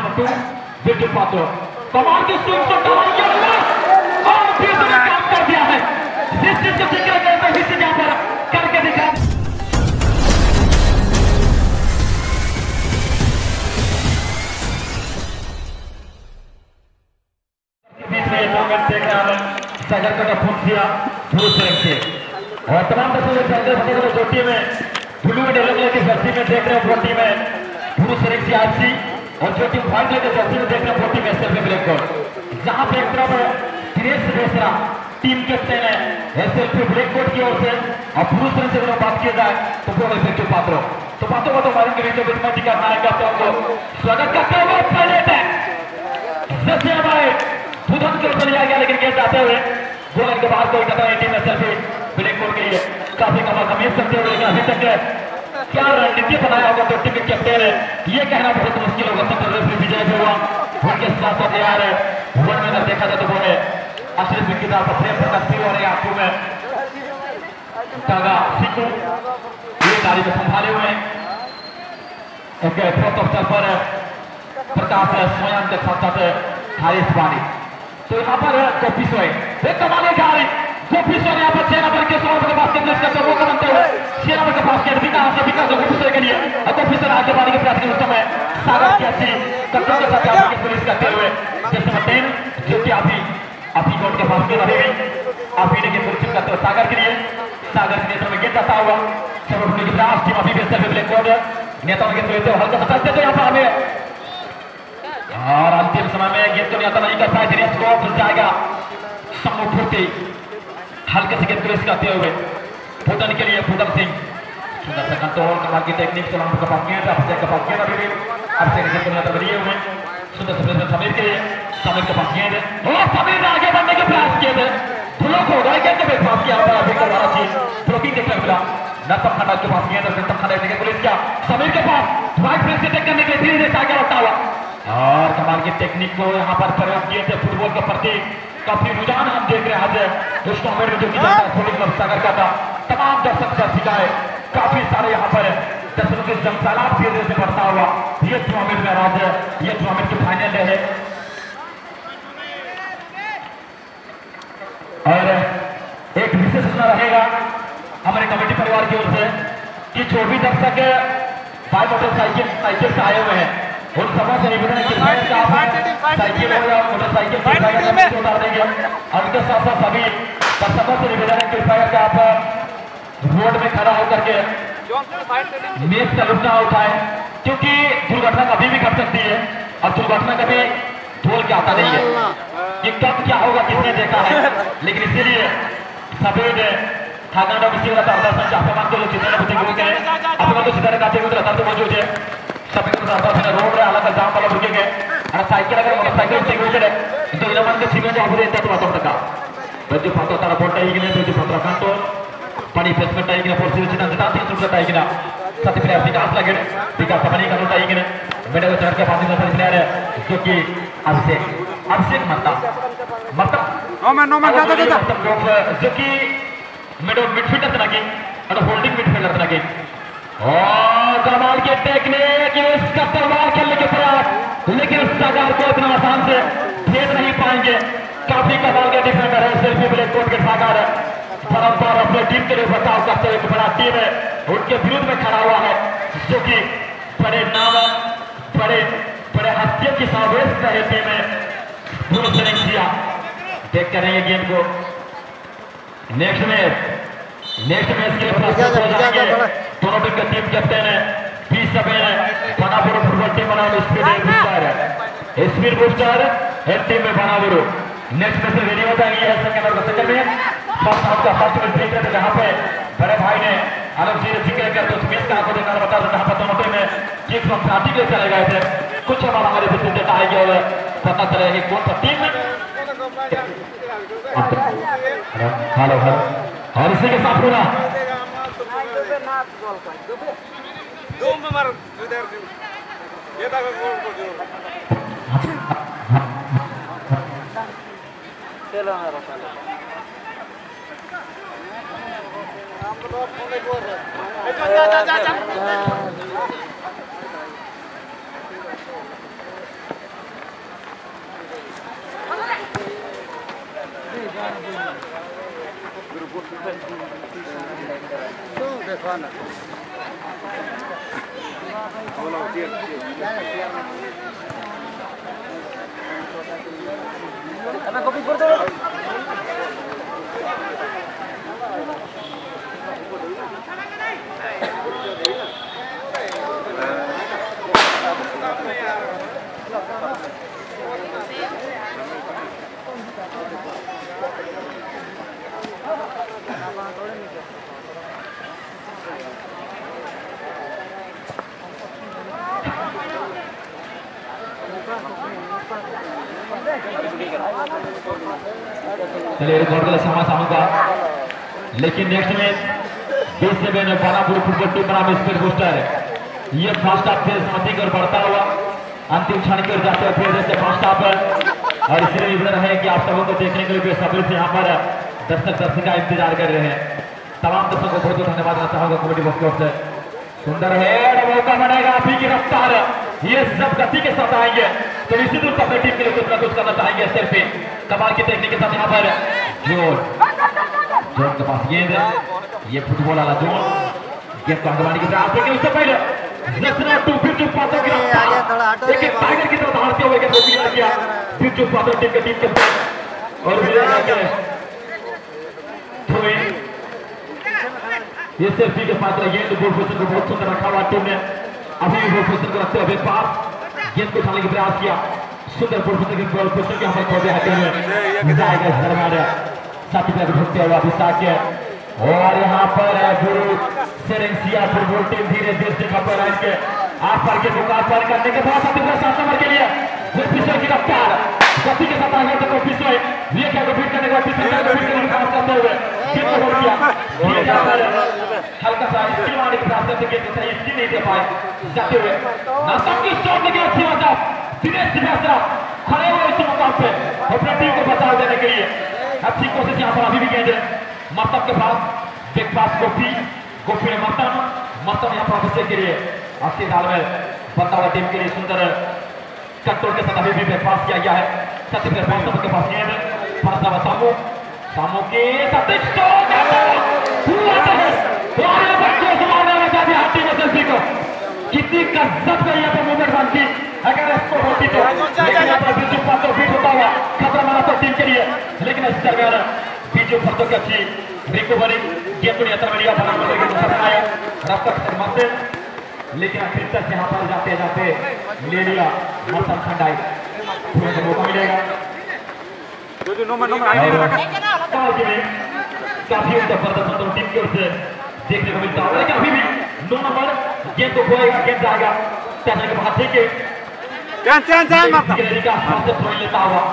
Number 2 विजय पात्रो कमाल की swing shot डाला और तीसरा काम कर दिया है। जिस चीज को सीख रहे थे हिस्से यहाँ पर करके दिखा। बीच में ये टूर्नामेंट देख रहे हैं सागर का फोन किया पुरुष रंग से और तमाम दर्शकों जो टीम है ब्लू एंड येलो कलर की जर्सी में देख रहे हो वो टीम है पुरुष रंग से आरसी और जो टीम व्हाइट कलर की जर्सी में देख रहे हो वो टीम एसएलपी ब्लैक कोट। जहां पे एक तरफ दिनेश बेसरा टीम कैप्टन है एसएलपी ब्लैक कोट की ओर से और पुरुष रंग से अगर बात किया जाए तो वो है विजय पात्रो। तो पात्रो को हमारे के बीच में टिका नायक को स्वागत करते हुए पहले अटैक सचिन भाई बुधन के ऊपर लिया गया लेकिन गेंद जाते हुए गोल के बाहर कोई कदम टीम एसएलपी ब्लैक कोट के लिए काफी कमाल कमीज करते हुए लेकिन अभी तक क्या रणनीति बनाया होगा तो टीम के कैप्टन है ये कहना बहुत मुश्किल होगा। सब विजय भी हुआ उनके साथ साथ यार वन में अगर देखा जाए तो वो है अशरफ की दाल पर प्रेम प्रकाश भी हो रहे हैं आपको में कागा सिक्कू ये तारीफ संभाले हुए हैं एक फोर्थ ऑप्शन पर प्रकाश स्वयं के साथ साथ हारिस पानी। तो यहाँ पर गोपी सोए एक कमाल खा रही गोपी सोए यहाँ पर 6 नंबर के 100 के बास्केट में इसका वो बनते हुए 6 नंबर का बास्केट विकास से विकास गोपी सोए के लिए और गोपी सोए आगे बढ़ने के प्रयास के उस समय सागर की अच्छी कप्तान के साथ आगे पुलिस करते हुए जैसे 10 जो कि आप ही कोर्ट के बास्केट अभी भी आप ही के पुलिस करते हुए सागर के लिए में गेंद जाता हुआ सब अपने की प्रयास टीम अभी भी ब्लैक कोट नेताओं के तो हल्का सा चलते तो यहाँ पर हमें और अंतिम समय में गेंद को नियंत्रण नहीं कर पाए दिनेश को मिल जाएगा सम्मुखपूर्ति हल्के से गेंद क्रेस करते हुए पूतन के लिए पूतन सिंह सुंदर सा कंट्रोल कमाल की टेक्निक से हम कपास गेंद अभिषेक कपास गेंद अभी भी अभिषेक गेंद को नियंत्रण लिए हुए सुंदर से समीर के लिए समीर के पास गेंद और समीर ने आगे बढ़ने के प्रयास किए थे ब्लॉक हो गए गेंद के पास किया पर अभी करवाना चाहिए ब्लॉकिंग देखने मिला नसम खंडा के पास गेंद और नसम खंडा के पुलिस क्या समीर के पास राइट प्रेस अटैक करने के लिए धीरे धीरे आगे बढ़ता हुआ और कमाल की टेक्निक को यहाँ पर प्रयोग किए थे फुटबॉल के प्रति काफी रुझान हम देख रहे हैं आज उस टूर्नामेंट में जो कि सागर का था तमाम दर्शक दर्शिका है काफी सारे यहाँ पर दर्शकों के जनसैलाब धीरे धीरे से बढ़ता हुआ ये टूर्नामेंट में आज ये टूर्नामेंट की फाइनल है और एक विशेष सूचना रहेगा हमारे कमेटी परिवार की ओर से कि जो भी दर्शक बाइक मोटरसाइकिल साइकिल से आए हुए हैं उन सबों से निवेदन है कि साइकिल हो या मोटरसाइकिल उतार देंगे और उनके साथ साथ सभी दर्शकों से निवेदन है कि आप रोड में खड़ा होकर के मेज का लुत्फ ना उठाए क्योंकि दुर्घटना कभी भी घट सकती है और दुर्घटना कभी ढोल के आता नहीं है कि कब क्या होगा किसने देखा है लेकिन इसीलिए सभी ने ठाकरा विषय मौजूद है सभी रोड रे अलग जाम वाला बुके साइकिल अगर मोटरसाइकिल सिग्नेचर है तो इन मन के सीमेंट आबुदे ಅಂತ ಮಾತಾಡ್ತಕ ಬಜ್ಜು ಫಾಟೋ ತರ ಫೋಟೋ ಈಗಿನ ಬಜ್ಜು ಫಾಟೋ ಕಾಂಟೋ ಪಡಿ ಪ್ಲೇಸ್ಮೆಂಟ್ ಈಗಿನ ಫೋರ್ಸ್ ವಿಚಿನ ಅಂತ ಸುಂದರ ಈಗಿನ सत्य प्लेयर विकास लगे विकास बनी का लौटा ಈಗಿನ मेरे को चढ़ के पानी में प्लेयर है जो कि अभिषेक मत्ता नो मैं दादा जो कि मिडफील्डर लगे और होल्डिंग मिडफील्डर लगे और कमाल के टेक्निक इसका तलवार खेलने के प्रयास लेकिन सागर को इतना आसान से भेद नहीं पाएंगे काफी कमाल के डिफेंडर है सेल्फी ब्लैक कोट के सागर बार अपने टीम के लिए बचाव करते हुए बड़ा टीम है उनके विरुद्ध में खड़ा हुआ है जो कि बड़े नाम बड़े हस्तियों की समावेश रहे टीम में पुरुष ने किया देख कर रहेंगे गेम को नेक्स्ट मैच के लिए दोनों टीम के टीम कैप्टन है P7 है बनापुर फुटबॉल टीम बना स्पीड बूस्टर है टीम में बनापुर नेक्स्ट मैच में रेडी होता है ये सेकंड में फर्स्ट हाफ का फर्स्ट मैच देख रहे थे जहां पे बड़े भाई ने अलग से जिक्र किया तो मैच का आपको देखना बता जहां पर दोनों टीम में किक फ्रॉम 30 के चले गए थे कुछ हमारे बीच में डेटा आएगी और पता चलेगा कि कौन सा टीम हेलो और इसी के साथ पूरा चलिए रिकॉर्ड के समय सामूगा लेकिन नेक्स्ट में 20 से मैंने बानापुर फुटबॉल टीम बना में स्पीड बूस्टर ये फर्स्ट हाफ फिर समाप्ति की ओर बढ़ता हुआ अंतिम क्षण की ओर जाते हुए फिर जैसे फर्स्ट हाफ और इसलिए इधर है कि आप सबों को देखने के लिए बेसब्री से यहाँ पर दर्शक दर्शिका इंतजार कर रहे हैं। तमाम दर्शकों को बहुत बहुत धन्यवाद देना चाहूंगा कमेटी बॉक्स की ओर से। सुंदर है मौका बनेगा अभी की रफ्तार ये सब गति के साथ आएंगे तो निश्चित रूप से अपनी टीम के लिए कुछ ना कुछ करना चाहेंगे। सिर्फ कमाल की टेक्निक के साथ यहाँ पर जोन के पास गेंद ये फुटबॉल वाला जोन गेंद को अंगवानी की तरफ आते उससे पहले टाइगर की तरफ दौड़ते हुए टीम के और ये सेल्फी के पात्र गेंद गोल पोजीशन को बहुत सुंदर रखा हुआ टीम ने अभी गोल पोजीशन को रखते हुए पास गेंद को उठाने की प्रयास किया सुंदर गोल पोजीशन के हमारे खोजे हटे हुए जाएगा धर्मार्य साथी में ढूंढते हुए अभिषेक और यहाँ पर गुरु सेरेंसिया फुटबॉल टीम धीरे धीरे से खबर लाइन के आस पार के मुकाबला पार करने के बाद 7 नंबर के लिए गोलकीपर की रफ्तार गति के साथ आगे तक ऑफिसर ये क्या को बीट करने का ऑफिसर को बीट करने का प्रयास करते हुए गेंद को रोक दिया ये जाकर हल्का सा स्किल मारने की प्रयास करते गेंद सही स्किल नहीं दे पाए जाते हुए नाटक की शॉट लगी अच्छी बात दिनेश सिंह खड़े हुए इस मुकाबले पे अपनी टीम को बचाव देने के लिए अच्छी कोशिश यहाँ पर अभी भी गेंद मर्तब के पास बिग पास गोपी ने मर्तब यहाँ पर अभिषेक के लिए अच्छी दाल में बतावा टीम के लिए सुंदर कंट्रोल के साथ अभी भी ब्रेक पास किया गया है सचिन मर्तब के पास गेंद फरसा सामू के कितनी गजब का यहाँ पर मूवमेंट बनती अगर इसको होती तो लेकिन यहाँ पर बीजू पात्रों बीट होता हुआ खतरा बनाता टीम के लिए लेकिन इस दरमियान बीजू पात्रों की अच्छी रिकवरी गेम को नियंत्रण में लिया रास्ता मरते लेकिन आखिर तक यहाँ पर जाते जाते ले लिया मौसम खंडाई पूरे को मौका मिलेगा काफी उनका प्रदर्शन टीम की ओर से देखने को मिलता है लेकिन अभी भी 2 नंबर गेंद को खोएगा गेंद जाएगा चैनल के बाहर ठीक है लेता हुआ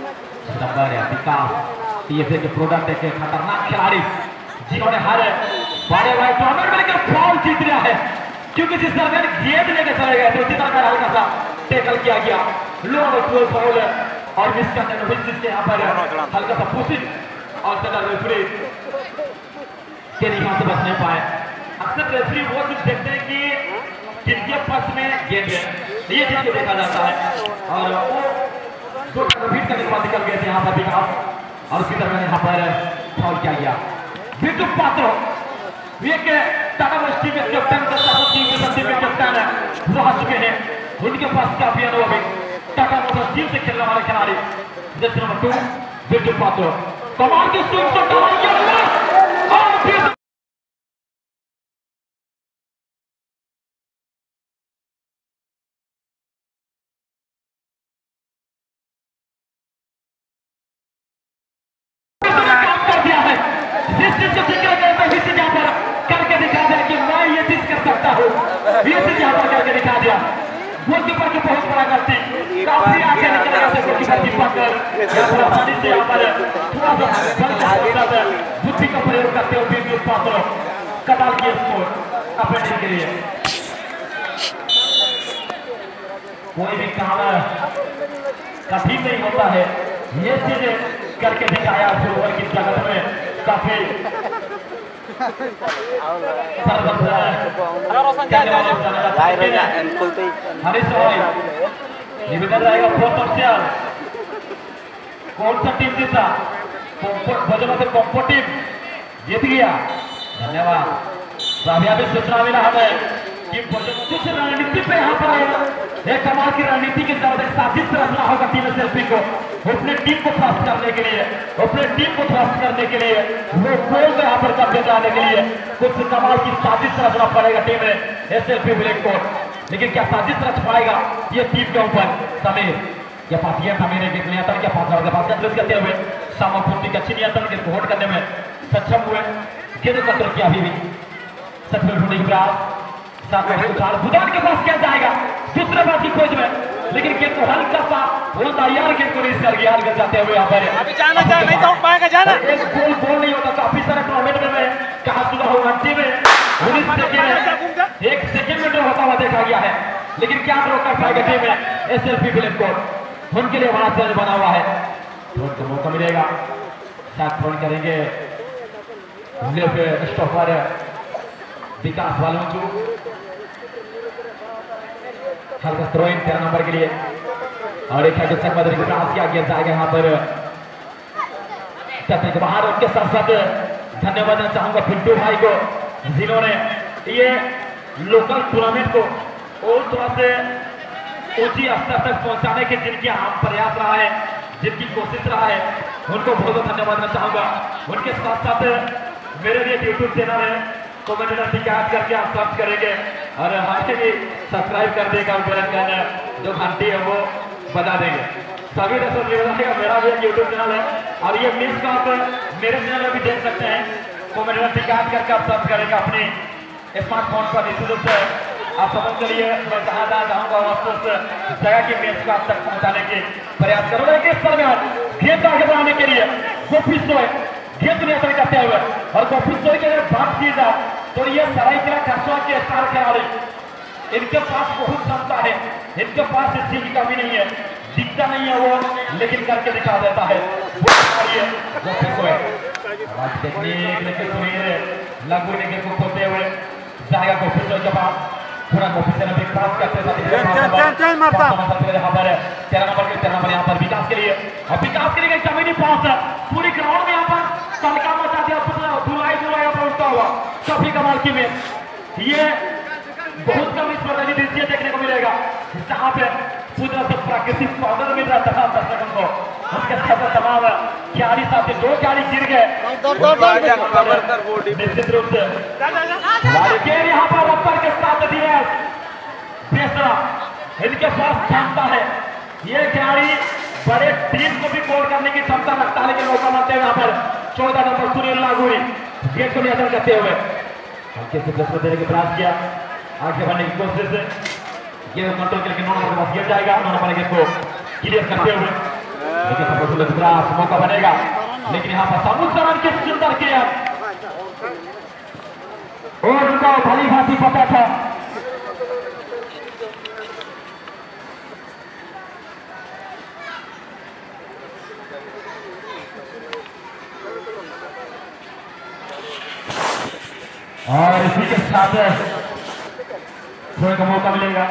विकास पीएसए के प्रोडक्ट एक खतरनाक खिलाड़ी जिन्होंने हर बड़े बड़े टूर्नामेंट में लेकर फाउल जीत लिया है क्योंकि जिस तरह गेंद लेकर चले गए थे उसी तरह हल्का सा टैकल किया गया लो फाउल और मिस करने जिसके यहाँ पर हल्का सा पुशिंग और सदर रेफरी के निशान से बच नहीं पाए। अक्सर रेफरी वो चीज देखते हैं कि किनके पक्ष में गेंद है ये चीज को देखा जाता है और वो दो रिपीट करने के बाद निकल गए थे यहाँ पर विकास और उसी तरह यहाँ पर फाउल किया गया। बिट्टू पात्रो ये के टाटा टीम के कैप्टन के कैप्टन रह चुके हैं उनके पास काफी अनुभव है टाटा मोटर्स टीम से खेलने वाले खिलाड़ी जैसे नंबर 2 बिट्टू पात्रो कमाल की गोलकीपर की बहुत बड़ा गलती काफी आगे निकल गया था गोलकीपर की पकड़ आसानी से यहाँ पर थोड़ा सा बुद्धि का प्रयोग करते हुए बीच पात्रों कमाल की स्कोर अपने टीम के लिए कोई भी काम कठिन नहीं होता है ये चीजें करके दिखाया फुटबॉल की जगत में काफी निवेदन रहेगा कौन सा टीम जीता बजों से कॉम्पो टीम जीत गया। धन्यवाद। तो अभी अभी सूचना मिला हमें कि कुछ रणनीति पे यहाँ पर एक कमाल की रणनीति के साथ एक साजिश रचना होगा टीम एसएलपी को अपने टीम को ध्वस्त करने के लिए, अपने टीम को ध्वस्त करने के लिए, वो गोल में यहाँ पर कब्जे जाने के लिए कुछ कमाल की साजिश रचना पड़ेगा टीम में एसएलपी ब्लैक कोट। लेकिन क्या साजिश रच पाएगा ये टीम के ऊपर? समीर के पास ये समीर है नियंत्रण के पास करते हुए सामूहिक अच्छी नियंत्रण के होल्ड करने में सक्षम हुए। गेंद कत्ल किया अभी भी सचमुच ढूंढने की प्रयास भूटान के पास क्या जाएगा दूसरे बात की खोज में, लेकिन गेंद को हल्का सा वो तैयार गेंद को रिलीज कर गया जाते हुए यहाँ पर अभी जाना नहीं तो पाएगा जाना। एक गोल नहीं होता। काफी सारे टूर्नामेंट में मैं कहा सुना हूँ अंतिम में 19 सेकेंड 1 सेकेंड में ड्रॉ होता हुआ देखा गया है, लेकिन क्या ड्रॉ कर पाएगा टीम में एसएलपी ब्लैक कोट? उनके लिए बड़ा चैलेंज बना हुआ है। थ्रोन का मौका मिलेगा, शायद थ्रोन करेंगे स्टॉपर विकास वालों को हल्का थ्रोइन 13 नंबर के लिए और एक प्रयास किया गया जाएगा यहाँ पर के बाहर। उनके साथ साथ धन्यवाद देना चाहूंगा पिंटू भाई को जिन्होंने ये लोकल टूर्नामेंट को और थोड़ा से ऊंची स्तर तक पहुंचाने के जिनकी आम प्रयास रहा है, जिनकी कोशिश रहा है, उनको बहुत बहुत धन्यवाद देना चाहूंगा। उनके साथ साथ मेरे लिए यूट्यूब चैनल है, कमेंट शिकायत करके आप सर्च करेंगे और हमें भी सब्सक्राइब कर देगा, जो घंटी है वो बता देंगे। सभी दोस्तों मेरा भी एक यूट्यूब चैनल है और ये मिस का आप मेरे चैनल में भी देख सकते हैं। कमेंट शिकायत करके आप सर्च करेंगे अपने स्मार्टफोन पर। निश्चित रूप से आप समझ करिए मैं जहाँ जाऊँगा उस जगह की मैच को आप तक पहुँचाने के प्रयास करूँगा। इस स्तर में खेत आगे बढ़ाने के लिए गोपी सोए खेत नियंत्रण करते हुए और गोपी सोए की अगर बात की जाए तो ये सरायकेला खरसों के स्टार खिलाड़ी, इनके पास बहुत क्षमता है, इनके पास इस चीज की कमी नहीं है, दिखता नहीं है वो लेकिन करके दिखा देता है। लगभग ने को खोते हुए जाएगा गोपी सोए के पास, पूरा गोपी से नंबर क्रॉस करते हैं 13 नंबर यहाँ पर विकास के लिए और विकास के लिए जमीनी पास पूरी ग्राउंड में यहाँ पर तलका मचा दिया, धुलाई उठता हुआ काफी कमाल की मैच। ये बहुत कम इस पर दृश्य देखने को मिलेगा जहाँ पे पूरा सब प्राकृतिक पाउडर मिल रहा था दर्शकों को। उसके साथ तमाम खिलाड़ी साथ 2 खिलाड़ी गिर गए निश्चित रूप से। यहाँ पर रफ्तार के साथ दिया बेसरा, इनके पास क्षमता है, ये खिलाड़ी बड़े टीम को भी गोल करने की क्षमता रखता है, लेकिन मौका मानते हैं यहाँ पर 14 नंबर सुनील लागूरी गेट को नियंत्रण करते हुए हल्के से प्रेस देने का प्रयास किया, आगे बढ़ने की कोशिश ये कंट्रोल के लिए 9 नंबर के पास गिर जाएगा, 9 नंबर गेट को क्लियर करते हुए लेकिन प्रयास मौका बनेगा, लेकिन यहाँ पर समुद्र के सुंदर किया और उनका भली भांति पता था। और इसी के साथ थोड़े का मौका मिलेगा।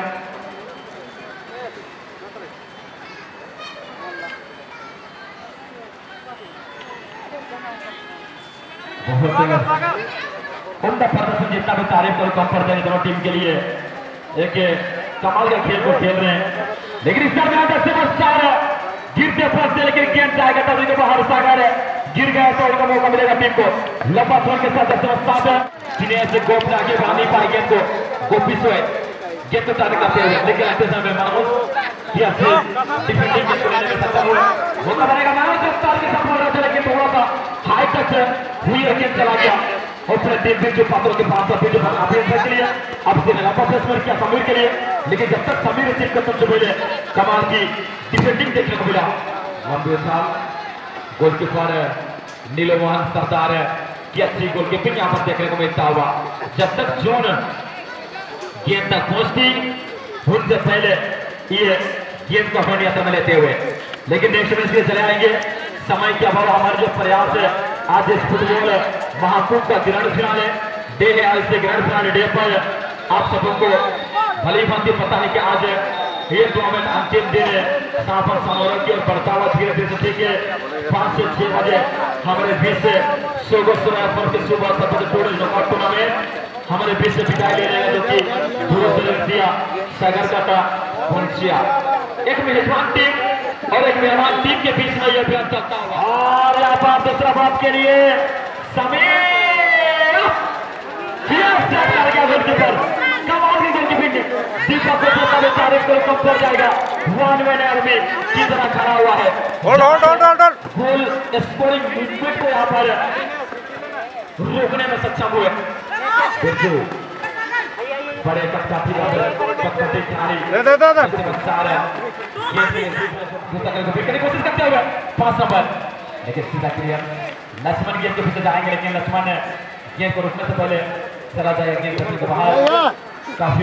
बहुत उनका प्रदर्शन जितना भी तारीफ करो कम पड़ जाएंगे दोनों टीम के लिए। एक कमाल का खेल को खेल रहे हैं, लेकिन इस गिरते फंसते लेकिन गेंद जाएगा तभी तो बाहर सागर गिर गया तो उनका मौका मिलेगा टीम को। लंबा थ्रो के साथ दिनेश गोप आगे बढ़ा नहीं पाए गेंद को, गोपी सोए गेंद को चालू करते हुए लेकिन ऐसे समय डिफेंडिंग मौका बनेगा लेकिन थोड़ा सा हाई टच हुई गेंद चला गया और जो पात्रों के पास के लिए अब लंबा प्लेसमेंट किया समीर के लिए, लेकिन जब तक समीर रिसीव करते पहले कमाल की डिफेंडिंग देखने को मिला। लंबे साल गोलकीपर नीलो मोहन सरदार की अच्छी गोलकीपिंग यहाँ पर देखने को मिलता हुआ। जब तक जोन गेंद तक पहुंचती उनसे पहले ये गेंद को अपने नियंत्रण में लेते हुए, लेकिन नेक्स्ट मैच के चले आएंगे। समय के अभाव हमारे जो प्रयास है आज इस फुटबॉल महाकुंभ का ग्रैंड फिनाले डे है, आज से ग्रैंड फिनाले डे पर आप सबों को भली भांति पता है कि आज ये टूर्नामेंट अंतिम दिन है। समापन समारोह की और बर्तावा धीरे धीरे ठीक है 5 से 6 बजे हमारे बीच से सुबह नॉकआउट टूर्नामेंट हमारे बीच से विदाई ले रहे हैं, जो कि धुरसिया सागरकाटा भोंसिया। एक मेजबान टीम और एक मेहमान टीम के बीच में यह अभियान चलता हुआ, और यहाँ पर दूसरा बात के लिए समीर गोलकीपर कमाल की गोलकीपिंग, दीपक को पता चारे को कम पड़ जाएगा। वन मैन आर्मी की तरह खड़ा हुआ है, गोल स्कोरिंग मूवमेंट को यहाँ पर रोकने में सक्षम हुए। बड़े खिलाड़ी कोशिश करते हुए 5 नंबर, लेकिन सीधा क्लियर। लक्ष्मण गेंद के पीछे जाएंगे, लेकिन लक्ष्मण गेंद को रोकने से पहले चला जाएगा गेंद के बाहर। काफी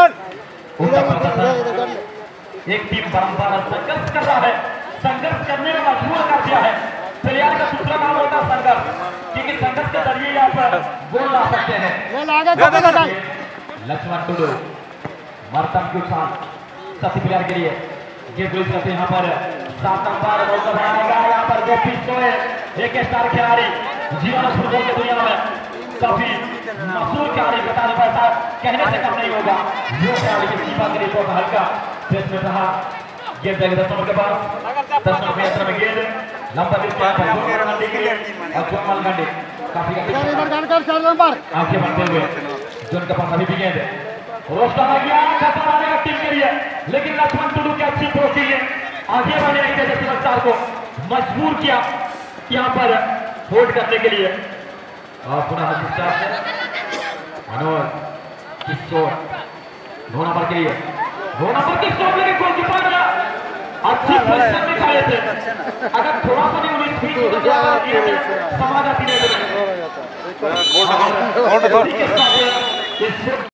एक टीम बारंबार संघर्ष कर रहा है, संघर्ष करने में मजबूर कर दिया है। प्लेयर का दूसरा नाम होता है संघर्ष, क्योंकि संघर्ष के जरिए यहाँ पर गोल ला सकते हैं। लक्ष्मण टुडू मर्तन के साथ सती प्लेयर के लिए गेंद रिलीज करते हैं। यहाँ पर 7 नंबर बॉल बनाएगा, यहाँ पर गोपी सोए एक स्टार खिलाड़ी, जीवन फुटबॉल की दुनिया में काफी मशहूर खिलाड़ी, बता दो ऐसा कहने से कम नहीं होगा। वो खिलाड़ी की सीमा के लिए हल्का पेस में रहा। गेंद देंगे 10 नंबर के पास, 10 नंबर यात्रा में गेंद लंबा और कोमल गंडी काफी आंखें बनते हुए जोन के पास अभी भी गेंद रोस्टर आ गया, खतरा आने टीम के लिए, लेकिन लक्ष्मण टुडू की अच्छी प्रोसी है, आगे बढ़ने के लिए चार को मजबूर किया यहाँ पर होल्ड करने के लिए। और पुनः मनोज किशोर 9 नंबर के लिए, 9 नंबर किशोर लेकिन गोलकीपर अच्छी पोजीशन में खड़े थे, अगर थोड़ा सा भी उन्हें स्पीड समाज आती नहीं।